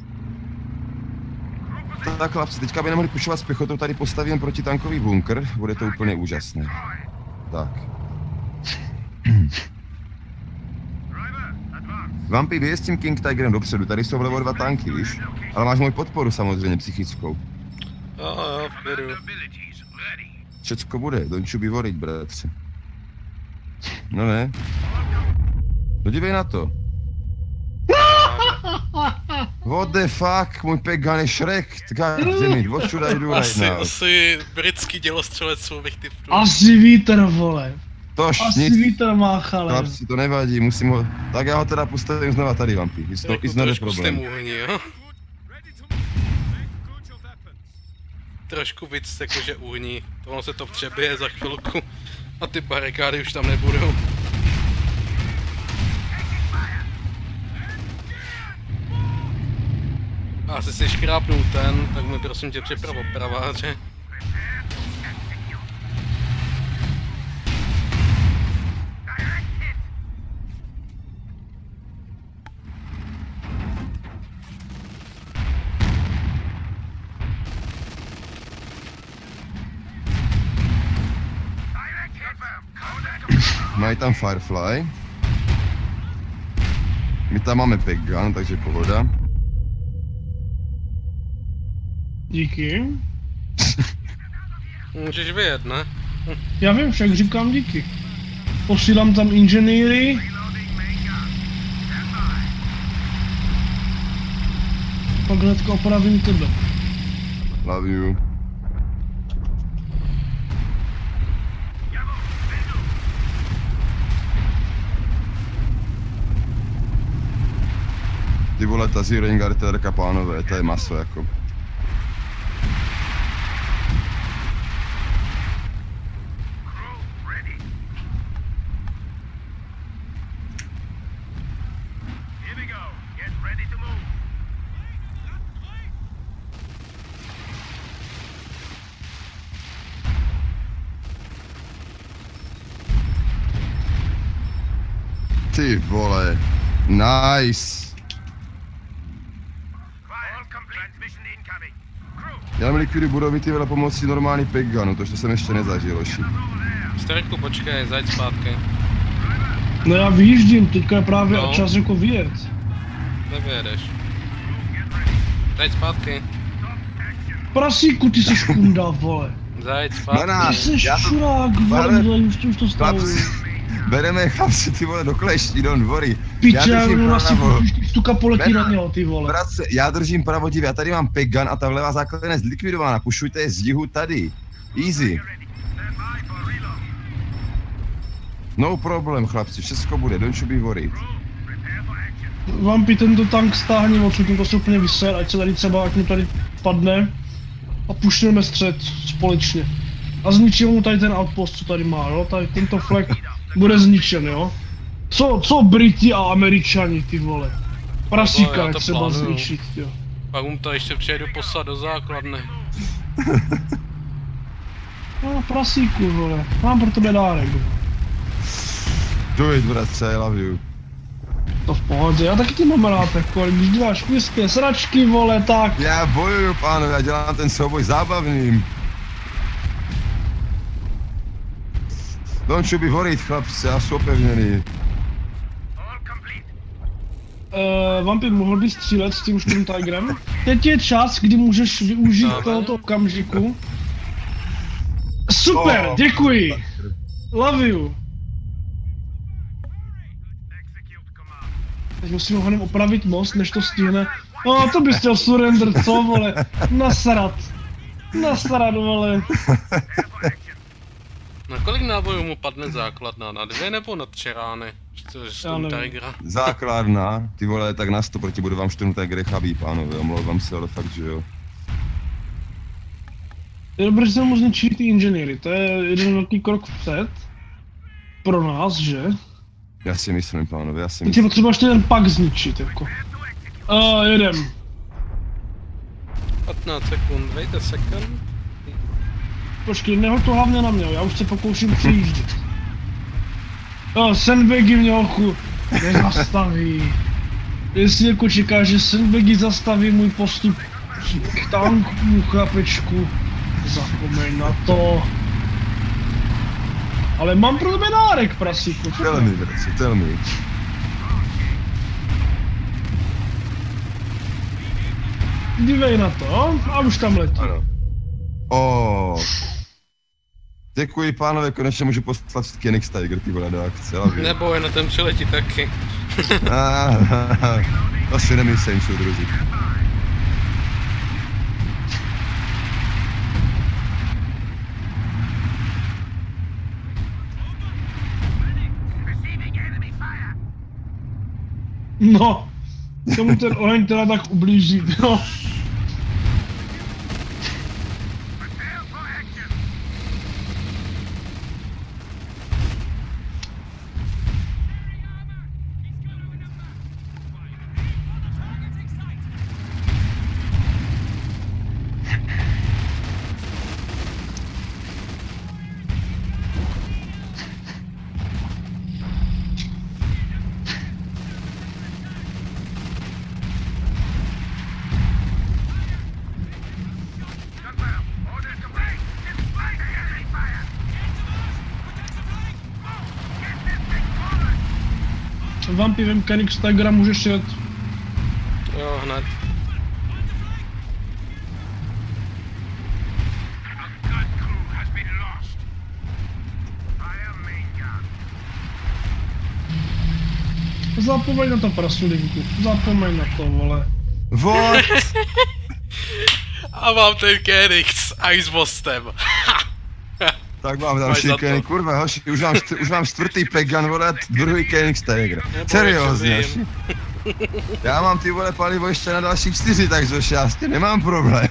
Tak chlapci, teďka by nemohli pušovat s pěchotou, tady postavím protitankový bunkr, bude to úplně úžasné. Tak. Vampy, vyjezd s tím King Tigerem dopředu, tady jsou vlevo 2 tanky, víš? Ale máš moji podporu samozřejmě, psychickou. Jo, v klidu. Všecko bude, don't you be worried, bratře. No ne. No dívej na to. What the fuck, můj packgun je Shrek, goddammit, what should I do right now? Asi britský dělostřelec bych typnul. Asi vítr, vole. Tož asi nic. Vítr má, chale. Chlapci, to nevadí, musím ho... Tak já ho teda postavím znova tady, Vampy, it's not a problem. Jo? Trošku víc jakože uhní, ono se to přebije za chvilku a ty barikády už tam nebudou. A asi si škrápnul ten, tak mi prosím tě připrav opraváře. Mají tam Firefly. My tam máme packgun, takže pohoda. Díky. Můžeš vyjet, ne? Já vím, však říkám díky. Posílám tam inženýry. Pak hnedka opravím tebe. Love you. Ty vole, ta Zero Ingarterka, pánové, to je maso jako. Ty vole, nice. Já mi likviduji budovy ty vole pomocí normální packgunu, to jsem ještě nezažil, oši. Starku, počkej, zajď zpátky. No já vyjíždím, teďka je právě čas jako vyjet. Nevyjedeš. Zajď zpátky. Prasíku, ty jsi škunda, vole. Zajď zpátky. Ty jsi šurák, vole, už to stalo. Bereme chlapci ty vole do kleští, don't worry. Piče, já vlastně stuka poletí na něho, ty vole. Bratře, já držím pravo, já tady mám packgun a ta vlevá základna je zlikvidována, pušujte je z jihu tady. Easy. No problém, chlapci, všechno bude, don't you be worried. Vampy, tento tank stáhni odsud, to se úplně vyser, ať se tady třeba, ať mu tady padne. A pušneme střed společně. A zničíme mu tady ten outpost, co tady má, jo? Tady tento flag bude zničen, jo? Co Briti a Američani, ty vole? Prasíka je třeba zničit, jo. Pak mu to ještě přijedu poslat do základny. No, prasíku, vole. Mám pro tebe dárek, vole. Do it, bratře, I love you. To v pohodě, já taky tě mám rád, jako, když děláš kvěstké sračky, vole, tak. Já bojuju, pánové, já dělám ten souboj zábavným. Don't you be worried, chlapci, já jsem opevněný. Vampy, mohl bys střílet s tím Sturm Tigerem? Teď je čas, kdy můžeš využít tohoto okamžiku. Super, děkuji! Love you! Teď musím honem opravit most, než to stihne. No, to bys chtěl surrender, co, vole? Nasrat, vole. Na kolik nábojů mu padne základna? Na 2 nebo na 3 rány? Sturm Tigera. Základna, ty vole, tak na 100 proti budu vám Sturm Tiger chabí, pánové, omlouvám se, ale fakt, že jo. Je dobré, že se mu zničí ty inženýry, to je jeden velký krok vpřed. Pro nás, že? Já si myslím, pánové, já si myslím. myslím. Ty potřebuješ ten pak zničit, jako. Jedem. 15 sekund, wait a second. Počkej, nehoď to hlavně na mě, já už se pokouším přijíždět. Sandbagy mě hochu nezastaví. Jestli jako čekáš, že sandbagy zastaví můj postup k tanku, chlapečku, zapomeň na to. Ale mám pro tebe dárek, prasíku. Tell me, bratře, tell me. Dívej na to, a už tam letí. Ano. Děkuji, pánové, konečně můžu poslat Kenix Tiger, ty vole, do akce. Nebo je na ten přiletí taky. To si nemyslím, soudruzi. No, tomu ten oheň teda tak ublíží, no. Vampy, vem Kenix Tigera, můžeš jet. Jo, hned. Zapomeň na to, prasulinku, zapomeň na to, vole. What? A mám ten Kenix a i s mostem. Tak mám další Kenix, kurva, hoši, už mám 4. Pegan, vole, 2. Kenix Tiger. Seriózně, hoši. Já mám ty vole palivo ještě na další 4, takže já s tím nemám problém.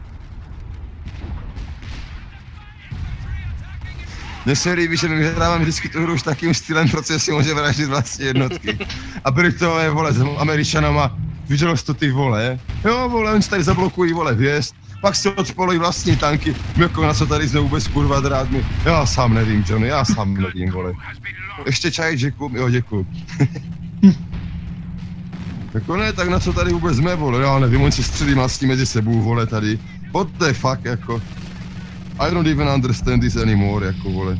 Mně se líbí, že my vyhráváme vždycky tu hru už takým stylem, protože si může vraždit vlastní jednotky. A Britové, vole, s Američanama, viděl jsi to ty vole? Jo, vole, oni se tady zablokují, vole, vjezd. Pak si odpolují vlastní tanky, jako na co tady jsme vůbec kurva drátmi. Já sám nevím, Johnny, já sám nevím, vole. Ještě čaj, děkuju, jo, děkuju. Jako ne, tak na co tady vůbec jsme, vole, já nevím, oni se středí vlastní mezi sebou, vole, tady. What the fuck, jako. I don't even understand this anymore, jako, vole.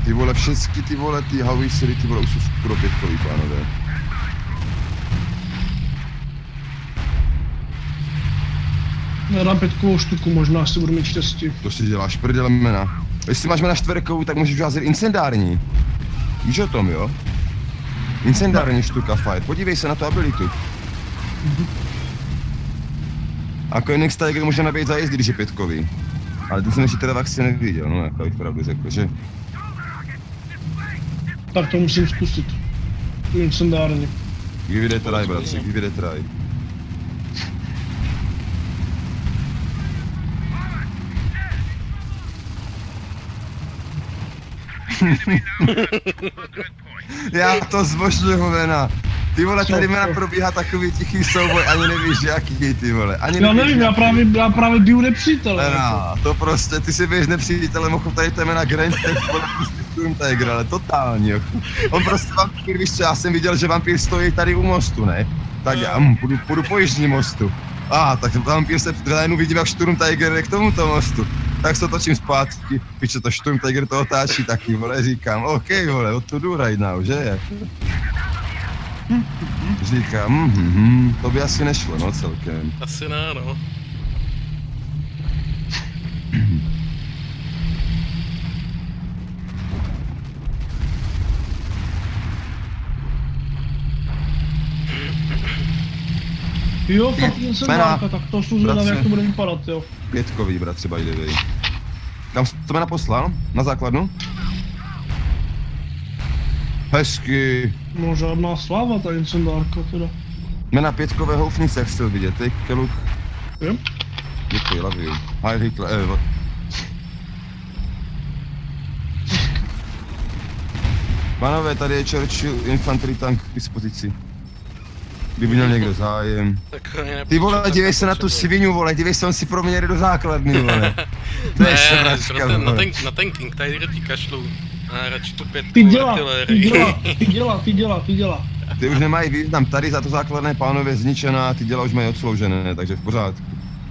Ty vole, všechny ty vole, ty howitzery, ty vole, už jsou skoro pětkový, pánové. Já dám 5kovou štuku, možná si budu mít štěstí. To si děláš prdele mena. Jestli máš jména 4kovou, tak můžeš házet incendární. Víš o tom, jo? Incendární štuka, fajn. Podívej se na tu abilitu. A Koenig Tiger může nabít zajezdy, když je 5kový. Ale ten jsem ještě teda vakci neviděl, no jako bych pravdu řekl, že? Tak to musím zkusit. Incendární. Give it a try, bratře, give it a try. Já to zbožňuju, Vena. Ty vole, tady Vena probíhá takový tichý souboj, ani nevíš jaký, ty vole. Ani já nevím, já právě biju nepřítele. Vena, to prostě, ty si běž nepřítele, mohl tady temena Grand Theft, vole, prostě Storm Tiger, ale totálně. On prostě vampír, víš co, já jsem viděl, že vampír stojí tady u mostu, ne? Tak já půjdu po jižním mostu. Tak vampír se najednou vidím, jak Storm Tiger je k tomuto mostu. Tak se točím zpátky, piče, to Storm Tiger to otáčí taky, vole, říkám, OK, vole, od to jdu right now, že? Říkám, to by asi nešlo, no, celkem. Asi ne, no. Jo, fakt jen jsem dálka, tak to jsou zvědavý, jak to bude vypadat, jo. 5kový, bratře, by the way. Kam jsi to Mena poslal? Na základnu? Hezky. No žádná sláva ta incendárka teda. Mena 5kové houfnice, jak chtěl vidět, take a look. Jo? Děkuji, love you. Hi Hitler, Pánové, tady je Churchill Infantry tank k dispozici. Kdyby měl někdo zájem. Ty vole, dívej se na tu svinu, vole, dívej se, on si pro mě jde do základny, vole. To je sračka, vole. Na tanking, tady ti kašlu. A radši tu 5 ty dělá. Ty už nemají význam, tady za to základné pánové zničená, ty děla už mají odsloužené, takže v pořádku.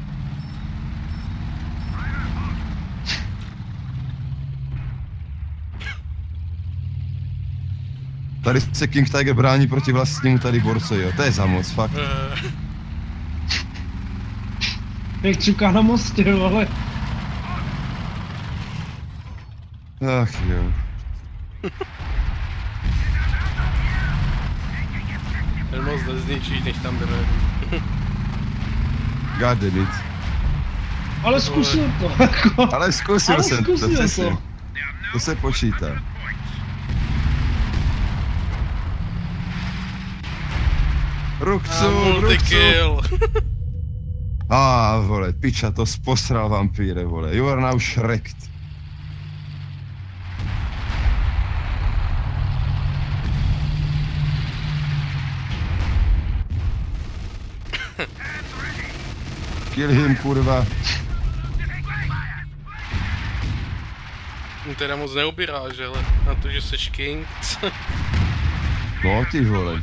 Tady se King Tiger brání proti vlastnímu tady borce, jo, to je za moc, fakt. Jak čeká na mostě, vole. Ach jo. Ten most nezničíš, než tam jde. God damn it. Ale zkusil to. Ale zkusil jsem to, přesně. To se počítá. Rukcu. Vole, piča, to posral vampíre, vole. You are now shreked. Kill him, kurva. Teda moc neobíráš, ale na to, že seš king. No ty vole.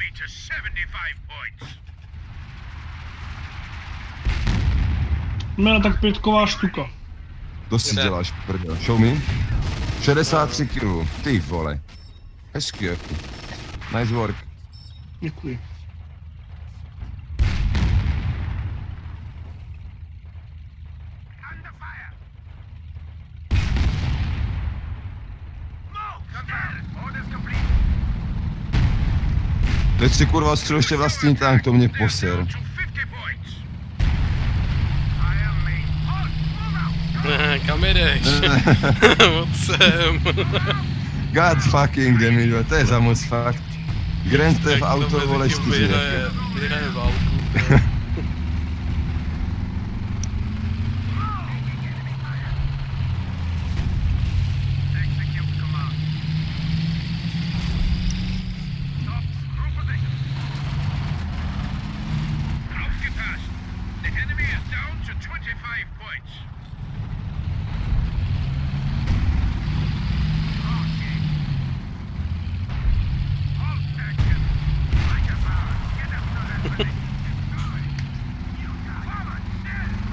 Mena tak 5ková štuka. To si děláš, prdel. Show me. 63 kg. Ty vole. Hezky jako. Nice work. Děkuji. Teď si kurva střel ještě vlastní tank, to mě poser. Kam jedeš? Moc sem. God fucking damn it, to je za moc fakt. Grand Theft Auto, vole, 4. Vyhraje válku.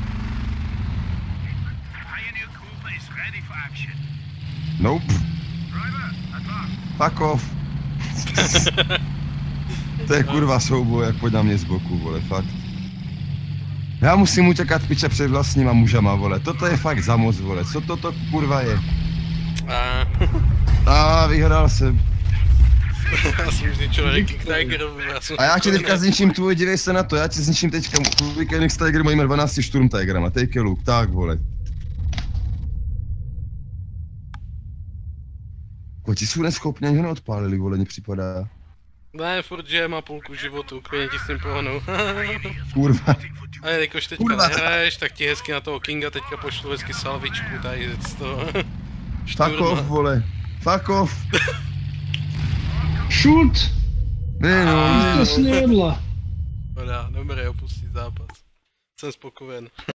Nope. Fuck off. To je kurva souboj, jak pojď na mě z boku, vole, fakt. Já musím utěkat piče před vlastníma mužama, vole, toto je fakt za moc, vole, co toto kurva je? Vyhrál jsem. Já jsem zničil King Tigerovu. A já ti teďka zničím tvůj, dívej se na to, já ti zničím teďka tvůj King Tiger mojím 12 Sturm Tigerama, take a look, tak vole. Ti jsou neschopní, ani ho neodpálili, vole, mně připadá. Ne, furt že má půlku životu, klidně ti s tím pohnou. Kurva. A jakož teďka nehraješ, tak ti hezky na toho Kinga teďka pošlu hezky salvičku tady z toho. Fuck off, vole. Fuck off. Shoot! Ne, no, To snědla. Dobré, opustit zápas. Jsem spokojen.